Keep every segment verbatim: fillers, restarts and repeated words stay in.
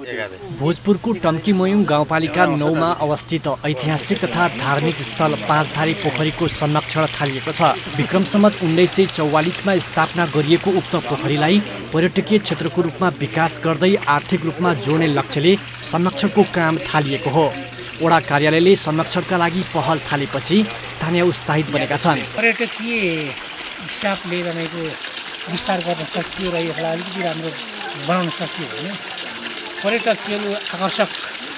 भोजपुरको टम्कीमयुङ गाउँपालिका नौ मा अवस्थित ऐतिहासिक तथा धार्मिक स्थल पाँचधारी पोखरीको संरक्षण थालिएको छ। विक्रम सम्वत उन्नाइस सय चौवालिसमा स्थापना गरिएको उक्त पोखरीलाई पर्यटकीय क्षेत्रको रूपमा विकास गर्दै आर्थिक रूपमा जोड्ने लक्ष्यले संरक्षणको काम थालिएको हो। वडा कार्यालयले संरक्षणका लागि पहल थालेपछि स्थानीय उत्साहित बनेका छन्। पर्यटकीय हिसाबले बनाएको विस्तार गर्न सकियो र यसलाई अलिकति राम्रो बनाउन सकियो भने पर्यटकहरू आकर्षक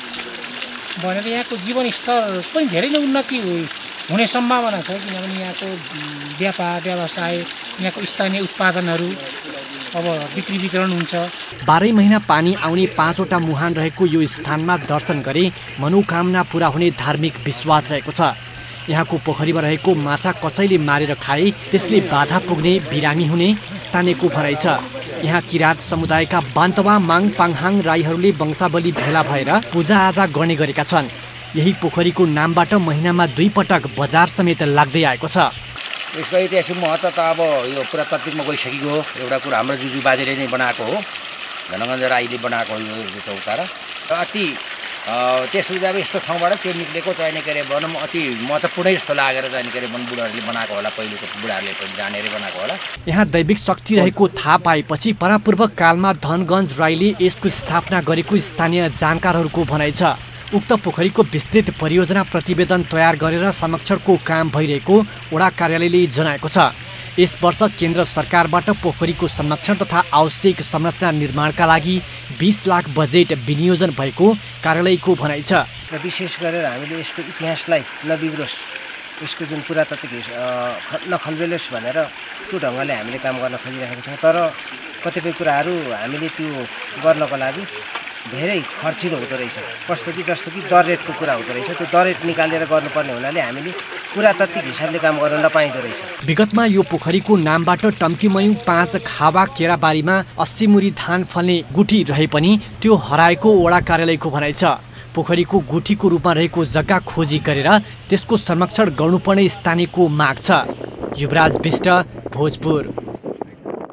भनेर यहाँको जीवनस्तर पनि धेरै नै उन्नति हुने सम्भावना छ। किनभने यहाँको व्यापार व्यवसाय यहाँको स्थानीय उत्पादनहरू अब बिक्री वितरण हुन्छ। बाह्रै महिना पानी आउने पाँचवटा मुहान रहेको यो स्थानमा दर्शन गरे मनोकामना पूरा हुने धार्मिक विश्वास रहेको छ। यहाँको पोखरीमा रहेको माछा कसैले मारेर खाए त्यसले बाधा पुग्ने बिरामी हुने स्थानीयको भनाइ छ। यहाँ किराँत समुदायका बान्तवा माङ पाङहाङ राईहरूले वंशावली भेला भएर पूजाआजा गर्ने गरेका छन्। यही पोखरीको नामबाट महिनामा दुई पटक बजार समेत लाग्दै आएको छ। यसको ऐतिहासिक महत्त्व त अब यो पुरातात्विकमा गइसकेको हो। एउटा कुरा हाम्रो जुजु बाजेले नै बनाएको हो, धनगञ्ज राईले बनाएको हो यो चौतारा। र अति त्यसले अब यस्तो ठाउँबाट त्यो निक्लेको चाहिने के अरे भनौँ अति महत्त्वपूर्णै जस्तो लागेर चाहिने के अरे वन बुढाहरूले बनाएको होला, पहिलेको बुढाहरूले पनि जानेर बनाएको होला। यहाँ दैविक शक्ति रहेको थाहा पाएपछि परापूर्व कालमा धनगञ्ज राईले यसको स्थापना गरेको स्थानीय जानकारहरूको भनाइ छ। उक्त पोखरीको विस्तृत परियोजना प्रतिवेदन तयार गरेर संरक्षणको काम भइरहेको वडा कार्यालयले जनाएको छ। यस वर्ष केन्द्र सरकारबाट पोखरीको संरक्षण तथा आवश्यक संरचना निर्माणका लागि बीस लाख बजेट विनियोजन भएको कार्यालयको भनाइ छ। र विशेष गरेर हामीले यसको इतिहासलाई नबिग्रोस्, यसको जुन पुरातात्विक नखल्बेलोस् भनेर त्यो ढङ्गले हामीले काम गर्न खोजिरहेका छौँ। तर कतिपय कुराहरू हामीले त्यो गर्नको लागि धेरै खर्चिलो हुँदो रहेछ। कस्तो कि जस्तो कि दर रेटको कुरा हुँदो रहेछ। त्यो दर रेट निकालेर गर्नुपर्ने हुनाले हामीले पुरातात्विक हिसाबले काम गर्न नपाइँदो रहेछ। विगतमा यो पोखरीको नामबाट टम्कीमयुङ पाँच खावा केराबारीमा अस्सी मुरी धान फल्ने गुठी रहे पनि त्यो हराएको वडा कार्यालयको भनाइ छ। पोखरीको गुठीको रूपमा रहेको जग्गा खोजी गरेर त्यसको संरक्षण गर्नुपर्ने स्थानीयको माग छ। युवराज विष्ट, भोजपुर।